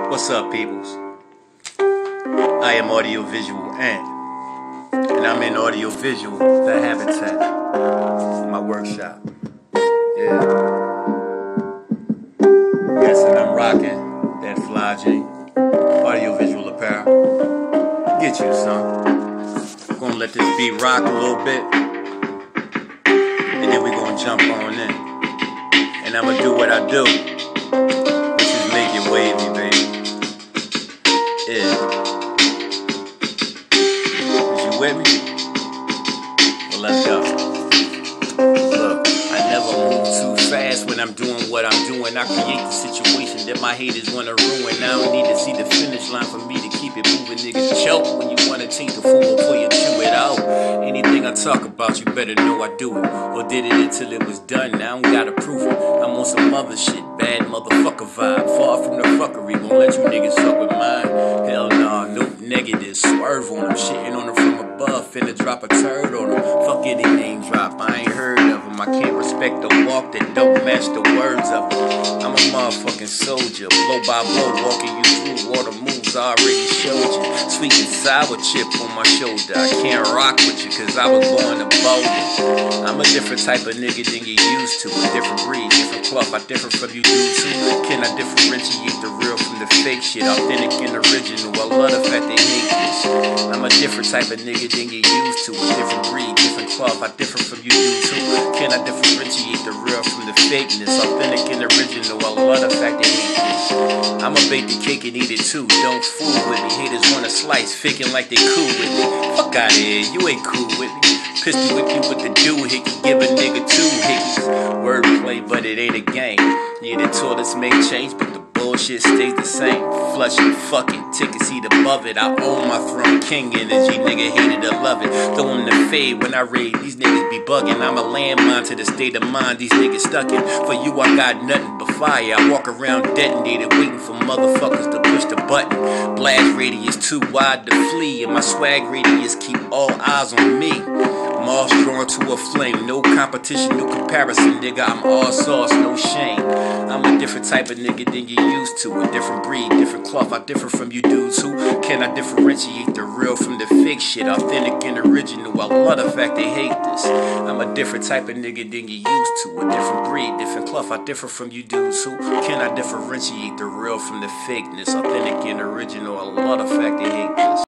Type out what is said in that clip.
What's up, peoples? I am Audiovisual and I'm in Audiovisual, the Habitat, my workshop. Yeah. Yes, and I'm rocking that Fly J Audiovisual apparel. Get you some. Gonna let this beat rock a little bit, and then we gonna jump on in. And I'ma do what I do, which is make it wavy, baby. Yeah. Is you with me? Well, let's go. Look, I never move too fast when I'm doing what I'm doing. I create the situation that my haters wanna ruin. I don't need to see the finish line for me to keep it moving. Niggas choke when you wanna take the fool before you chew it out. Anything I talk about, you better know I do it, or did it until it was done. Now I don't gotta prove it. I'm on some other shit, bad motherfucker vibe. Far from the fuckery, won't let you niggas fuck with mine. Hell nah, no negative, swerve on them, shitting on them from above, finna drop a turd on them. Fuck any name drop, I ain't heard of them. I can't respect the walk that don't match the words of them. I'm a motherfucking soldier, blow by blow, walking you through all the moves I already showed you. Sweet and sour chip on my shoulder, I can't rock with you cause I was born to boulder. I'm a different type of nigga than you used to, a different breed, different cloth, I differ from you dudes too. Can I differentiate the real from the fake shit, authentic and original? I love the fact they hate this. I'm a different type of nigga than you used to, a different breed, different cloth, I differ from you dudes too. Can I differentiate the real from the fakeness, authentic and original? I love the fact they hate this. I'ma bake the cake and eat it too, don't fool with me. Haters wanna slice, faking like they cool with me. Fuck outta here, you ain't cool with me. Pistol whip you with the doohickey, give a nigga 2 hickeys. Wordplay, but it ain't a game. Yeah, the toilets may change, but the bullshit stays the same. Flush it, fuck it, take a seat above it. I own my throne, king energy, nigga hated to love it. Throwing the fade when I raid, these niggas be bugging. I'm a landmine to the state of mind, these niggas stuck in. For you, I got nothing but fire. I walk around detonated, waiting for motherfuckers to push the button. Blast radius too wide to flee, and my swag radius keep all eyes on me. Moss drawn to a flame, no competition, no comparison, nigga. I'm all sauce, no shame. I'm a different type of nigga than you used to, a different breed, different cloth. I differ from you dudes who can I differentiate the real from the fake shit, authentic and original? I love the fact they hate this. I'm a different type of nigga than you used to, a different breed, different cloth. I differ from you dudes who can I differentiate the real from the fakeness, authentic and original? I love the fact they hate this.